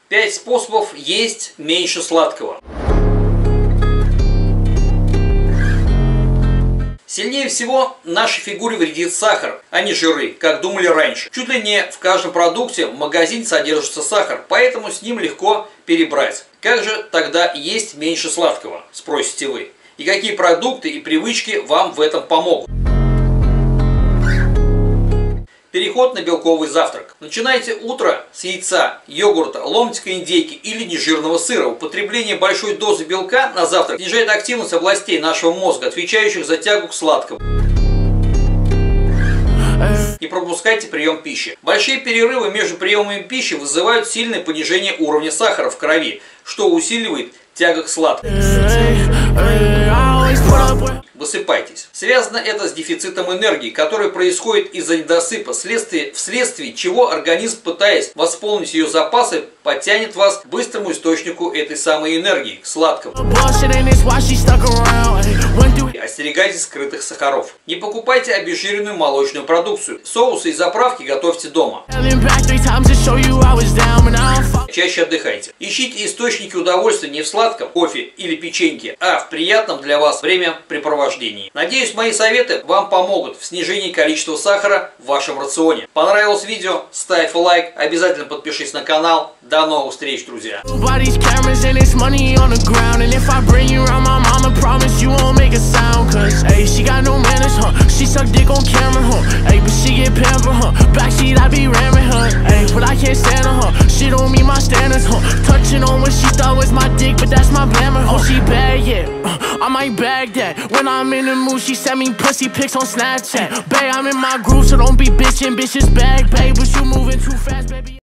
5 способов есть меньше сладкого. Сильнее всего нашей фигуре вредит сахар, а не жиры, как думали раньше. Чуть ли не в каждом продукте в магазине содержится сахар, поэтому с ним легко перебрать. Как же тогда есть меньше сладкого, спросите вы? И какие продукты и привычки вам в этом помогут? Переход на белковый завтрак. Начинайте утро с яйца, йогурта, ломтика индейки или нежирного сыра. Употребление большой дозы белка на завтрак снижает активность областей нашего мозга, отвечающих за тягу к сладкому. Не пропускайте прием пищи. Большие перерывы между приемами пищи вызывают сильное понижение уровня сахара в крови, что усиливает тягу к сладкому. Высыпайтесь. Связано это с дефицитом энергии, который происходит из-за недосыпа, вследствие чего организм, пытаясь восполнить ее запасы, подтянет вас к быстрому источнику этой самой энергии, к сладкому. Остерегайтесь скрытых сахаров. Не покупайте обезжиренную молочную продукцию. Соусы и заправки готовьте дома. Чаще отдыхайте. Ищите источники удовольствия не в сладком, кофе или печеньке, а в приятном для вас времяпрепровождении. Надеюсь, мои советы вам помогут в снижении количества сахара в вашем рационе. Понравилось видео? Ставь лайк, обязательно подпишись на канал. До новых встреч, друзья! Cause, ayy, she got no manners, huh? She suck dick on camera, huh? Ayy, but she get pampered, huh? Backseat, I be ramming her, ayy, but I can't stand her, huh? She don't meet my standards, huh? Touching on what she thought was my dick, but that's my glamour, huh? Oh, she bad, yeah, I might bag that. When I'm in the mood, she send me pussy pics on Snapchat. Babe, I'm in my groove, so don't be bitchin', bitches bag, babe, but you moving too fast, baby.